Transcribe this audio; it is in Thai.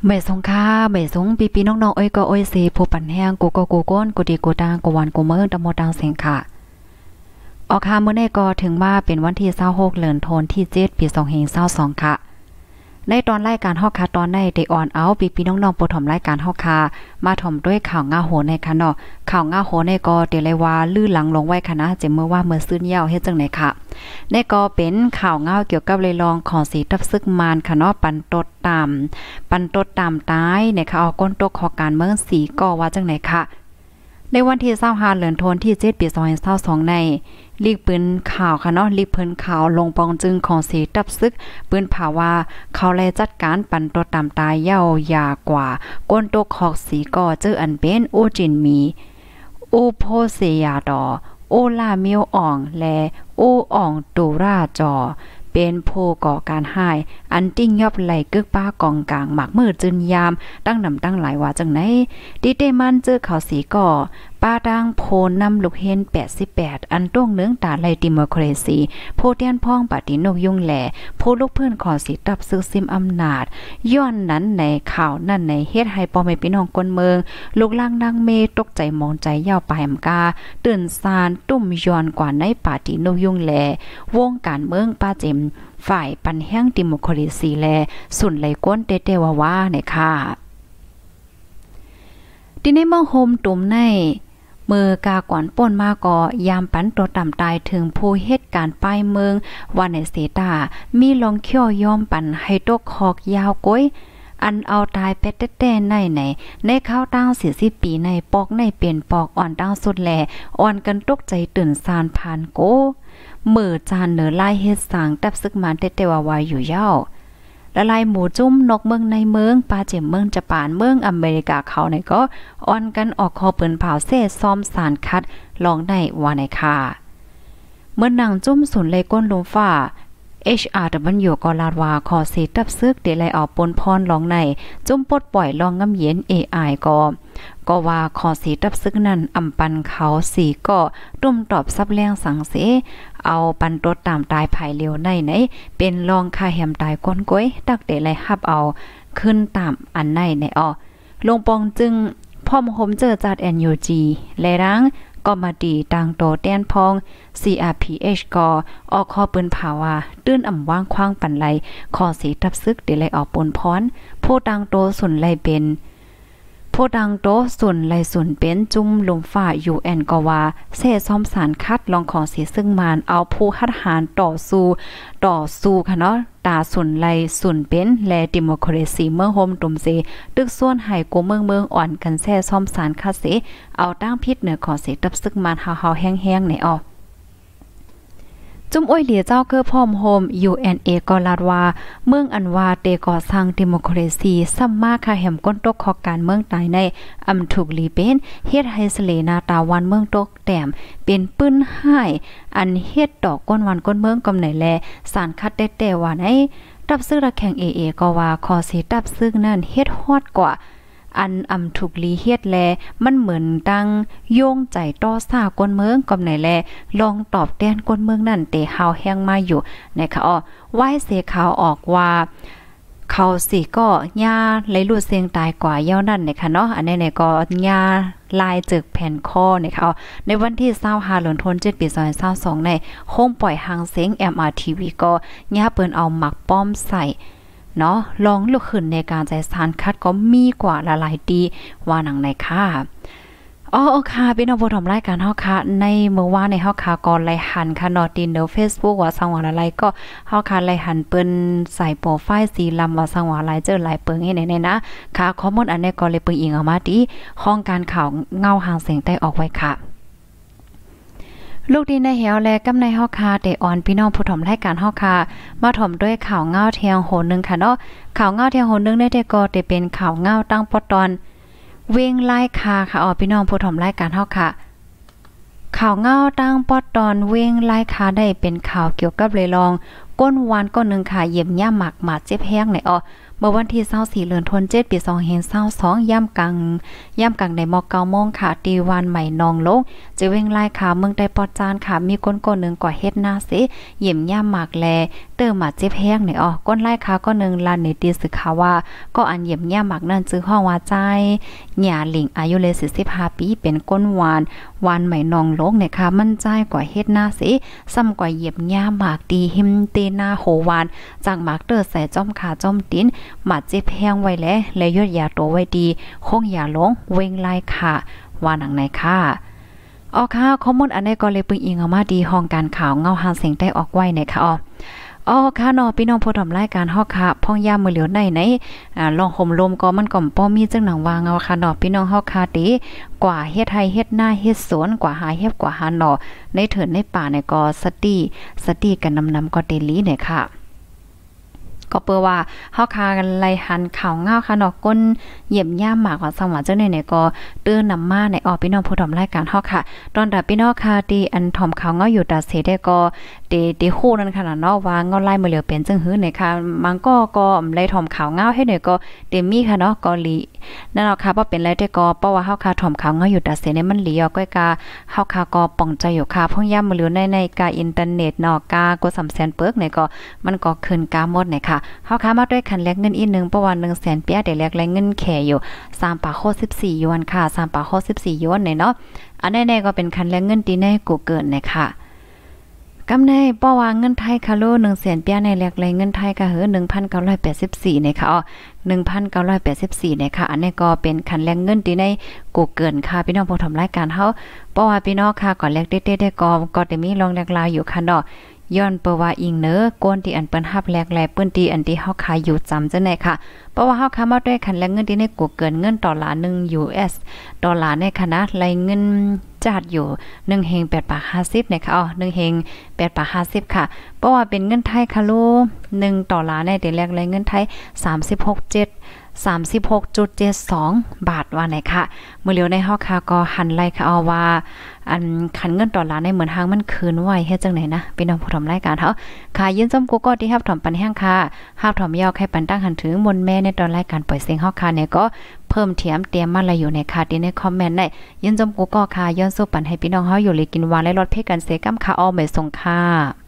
ไม่สงค่าไม่สงปีน้องๆอ้อยก็อ้อยสิผู้ปั่นแห้งกูก็กูก้นกูดีกูตางกูหวานกูเมืองตะโมตังเสียงค่ะออกค่ะมื้อนี้ก็ถึงว่าเป็นวันที่26เดือนธันวาคมที่7ปี2522ค่ะในตอนรายการเฮาค่ะตอนในได้ออนเอาปีน้องๆผู้ถมรายการเฮาค่ะมาถมด้วยข่าวง่าโหในค่ะเนาะข่าวง่าโหในก็เตเลยว่าลื่นหลังลงไว้ค่ะนะเมื่อว่าเมื่อซื่นยาวเฮ็ดจังไหนค่ะในก็เป็นข่าวง่าเกี่ยวกับเลยลองของสีทับซึกมานค่ะเนาะปันตดตามตายในค่ะเอาก้นตกของการเมืองสีก็ว่าจังไหนค่ะในวันที่25เดือนธันวาคมที่7ปี2022ในลีกปืนข่าวค่ะเนาะลีกเพิ่นข่าวลงปองจึงของสีตับซึกปืนผาว่าเขาแลจัดการปั่นตัวตามตายเย้ายากว่าก้นตกขอกสีก่อเจออันเป็นโอจินมีโอโพเซยาดอโอลาเมียวอ่องและโออ่องตูราจอเป็นผู้ก่อการหายอันติ้งยอบไหลกึกป้ากองกลางหมักมือจืนยามตั้งนำตั้งหลายว่าจังไหนดิเตมันเจอเขาสีก่อป้าดังโพนำลูกเฮน88อันต้วงเนื้องตาไลดิโมคราซีโพเตียนพ้องปฏินกยุงแหล่ผู้ลูกเพื่อนขอสีตับซึกซิมอำนาจย้อนนั้นในข่าวนั่นในเฮ็ดให้พ่อแม่พี่น้องคนเมืองลูกล่างนางเมตกใจมองใจยาวปลายมกาตื่นซานตุ้มย้อนกว่าในปฏินกยุงแหล่วงการเมืองป้าเจมฝ่ายปันแห้งดิโมคราซีแลสุนไหลก้นเตว่าเนี่ยค่ะที่ในเมืองโฮมตุ่มในมือกากวนป่นมาก่อยามปันตัวต่ำตายถึงผู้เหตุการณ์ป้ายเมืองว่าในเสตามีลองเขี้ยวยอมปันให้ตกคอกยาวก้อยอันเอาตายเป็ดแต้ในข้าวตั้ง40ปีในปอกในเปลี่ยนปอกอ่อนตั้งสุดแหลอ่อนกันตกใจตื่นซานผ่านโกมือจานเหนือลายเฮ็ดสางตับซึกมันเตวาวายอยู่เย้าละลายหมูจุ้มนกเมืองในเมืองปาเจมเมืองญี่ปุ่นเมืองอเมริกาเขาในก็อ่อนกันออกคอเปิ้นเผาเซ่ซ้อมสารคัดลองได้ว่าในค่ะเมื่อนางจุ้มสุนเลยก้นลมฟ้าHRW ก็ลาดว่าขอสิตับซึกเดลัยเอาปนพรลองในจุ่มปลดปล่อยลองงำเย็น AI ก็ว่าขอสีตับซึกนั้นอำปันเขาสีก็ตุ้มตอบซับแรงสังเสเอาปันตดตามตายภายเร็วในเป็นลองคาแหมตายก้นก้อยตักเดลัยฮับเอาขึ้นตามอันในลงปองจึงพร้อมโฮมเจอจัด NUG และรังก็มาดีต่างโตแต้นพอง CRPH ก็ออกข้อปืนภาวาตื้นอ่ำว่างคว้างปันไหลขอสีทับซึกเดลัยออกปนพรผู้ต่างโตสุนไหลเป็นผู้ดังโตสุนไหลสุนเป็นจุ่มลมฝ่า UN ก็ว่าเซ่ซ้อมสารคัดลองของสีซึ่งมานเอาผู้คัดหารต่อสู้ค่ะเนาะตาสุนไหลสุนเป็นและดิโมคราซีเมืองโฮมตุมเซตึกส่วนให้กูเมืองอ่อนกันแซ่ซ้อมสารคัดเสเอาตั้งพิษเหนือของสีตับซึกมานเฮาๆแห้งๆในจุ่มอ้อยเหลียเจ้าเกือพร้อมโฮม UNA ก็ลาดว่าเมืองอันว่าเตก่อสร้างดิโมคราซีซ้ำมาค่ะแห่มก้นตกของการเมืองตายในอำถูกลีเป็นเฮ็ดให้สเลนาตาวันเมืองตกแต้มเป็นปื้นให้อันเฮ็ดดอกก้นวันก้นเมืองกำไหนแลสารคัดแต่ว่าในตับซึกระแข่ง AA ก็ว่าขอสิตับซึกนั้นเฮ็ดฮอดกว่าอันอำถูกลีเฮ็ดแลมันเหมือนดังโยงใจต่อซ่าก้นเมืองกำไหนแลลองตอบแทนก้นเมืองนั่นเตเฮาแห้งมาอยู่นะคะไว้เสข่าวออกว่าเขาสิก็ย่าไหลลูดเสียงตายกว่าเย้านั่นนะคะเนาะอันนี้ก็ย่าลายจึกแผ่นคอนะคะในวันที่25เดือนธันวาคมปี2022ในโฮมปล่อยหางเสียง MRTV ก็ย่าเปิ้นเอาหมักป้อมใส่เนาะลองลุกขึ้นในการใจสารคัดก็มีกว่าหลายๆดีว่าหนังในค่ะค่ะพี่น้องผู้ชมรายการเฮาค่ะในเมื่อวานในเฮาค่ะก็ไล่หันค่ะเนาะตินเดอ Facebook ว่าสังว่าอะไรก็เฮาค่ะไล่หันเปิ้นใส่โปรไฟล์สีลำว่าสังว่าอะไรเจอหลายเปิงให้ในนะค่ะข้อมูลอันนี้ก็เลยเปิงอิงออกมาที่ห้องการข่าวเงาหางเสียงใต้ออกไว้ค่ะลูกดีในเหี่ยวและกำในเฮาคาเตออนพี่น้องผู้ถมรายการเฮาคามาถมด้วยข่าวเงาเทียงโหนึงค่ะเนาะข่าวเงาเทียงโหนึงได้ก็จะเป็นข่าวเงาตั้งปอตอนเวงไล่คาค่ะพี่น้องผู้ถมรายการเฮาค่ะข่าวเงาตั้งปอตอนเวงไล่คาได้เป็นข่าวเกี่ยวกับเลยลองก้นวานก้นนึงค่ะเยี่ยมย่าหมักหมาเจ็บแห้งในเมื่อวันที่24เดือนธันวาคมปี2522ย่ำกลางในมอ9โมงค่ะตีวันใหม่นองลงจะเว้งไล่ค่ะเมืองใดปอดจานค่ะมีก้นนึงก่อเฮ็ดหน้าเสเยี่ยมย่าหมักแลเติมมาเจ็บแห้งเนี่ยอ๋อก้นไล่ค่ะก็นึงลานในตีสึกค่ะว่าก็อันเยี่ยมแย่หมักนั่นจื้อห้องว่าใจหย่าหลิงอายุเลย45ปีเป็นก้นหวานไหมนองโลกเนี่ยค่ะมั่นใจกว่าเฮ็ดหน้าสิซ้ำกว่าเยี่ยมแย่หมากดีหิมเตหน้าโหวานจากหมากเตอใส่จ้อมขาจ้อมตีนมาเจ็บแห้งไว้แล้วและยอดยาโตไว้ดีคงอย่าลงเวงไล่ค่ะว่าหนังไหนค่ะอ๋อค่ะข้อมูลอันนี้ก็เลยปึงอิงเอามาดีห้องการข่าวเงาหาเสียงได้ออกไว้ในค่ะอ๋อค่ะเนาะพี่น้องผู้ทำรายการฮอกค่ะพ่องยามมื้อเหลียวในลองห่มลมก็มันก็ป้อมีจังหนังว่าเงาค่ะเนาะพี่น้องฮอกค่ะติกว่าเฮ็ดไร่เฮ็ดนาเฮ็ดสวนกว่าหาเฮ็ดกว่าหาหน่อในเถินในป่าเนี่ยก็สติกันนำก็เตลีเนี่ยค่ะก็เปิ้ว่าเฮาคากันไล่หันข่าวเงาค่ะเนาะก้นเยี่ยมย่ามหมากว่าสังหวะเจ้าเนี่ยก็เตื้อนำมาในพี่น้องผู้ทำรายการเฮาค่ะตอนดับพี่น้องค่ะที่อันถ่อมข่าวเงาอยู่ตาเสได้ก็เตฮู้นั่นค่ะเนาะว่าเงาไล่มื้อเหลียวเป็นจังหื้อเนี่ยค่ะมันก็ไล่ถ่อมข่าวเงาให้เนี่ยก็เตมีค่ะเนาะก็ลีนั่นเนาะค่ะบ่เป็นไรแต่ก็เพราะว่าเฮาค่ะถ่อมข่าวเงาอยู่ตาเสเนี่ยมันหลีออกก้อยกาเฮาค่ะก็ป้องใจอยู่ค่ะพ่องย่ามมื้อเหลียวในกาอินเทอร์เน็ตเนาะกากด300,000เปิกเนี่ยก็มันก็ขึ้นกาหมดเนี่ยค่ะเฮาค่ะมาด้วยคันแลกเงินอีกนึงประมาณ 100,000 เปียได้แลกเงินแขอยู่3.64 หยวนค่ะ3.64 หยวนเนี่ยเนาะอันแน่ๆก็เป็นคันแลกเงินที่ในกูเกิลเนี่ยค่ะกำในป้อว่าเงินไทยค่ะโล 100,000 เปียในแลกเงินไทยก็เหอ 1,984 เนี่ยค่ะ1,984 เนี่ยค่ะอันนี้ก็เป็นคันแลกเงินที่ในกูเกิลค่ะพี่น้องผู้ทำรายการเฮาเพราะว่าพี่น้องค่ะก่อนแลกเด็ดๆได้ก็จะมีลองแลกลาวอยู่ค่ะเนาะย้อนเปว่าอิงเนอกวนที่อันเปิ้นฮับแลกแลเปิ้นที่อันที่เฮาขายอยู่จำจังได๋ค่ะเพราะว่าเฮาค้ามาด้วยคันแลกเงินที่ในกูเกินเงินต่อละ1 US ดอลลาร์ในขณะไหลเงินจัดอยู่1เฮง8.50นะคะ1เฮง8.50ค่ะเพราะว่าเป็นเงินไทยค่ะโล1ดอลลาร์ในเดแลกไหลเงินไทย36.72 บาทว่าไหนค่ะมื้อเหลียวในเฮาค่ะก็หันไล่ค่ะว่าอันคันเงินดอลลาร์ในเหมือนทางมันคืนไว้เฮ็ดจังไหนนะพี่น้องผู้ทำรายการเฮาค่ะยินจำกูก็ที่รับถอมปันแห้งค่ะรับถอมยาวใครปันตั้งหันถึงมนแม่ในตอนรายการปล่อยเสียงเฮาค่ะเนี่ยก็เพิ่มเตรียมมาละอยู่ในค่ะที่ในคอมเมนต์ได้ยินจำกูก็ค่ะย้อนสู้ปันให้พี่น้องเฮาอยู่เลยกินหวานและรสเผ็ดกันเสกำค่ะไม่ส่งค่ะ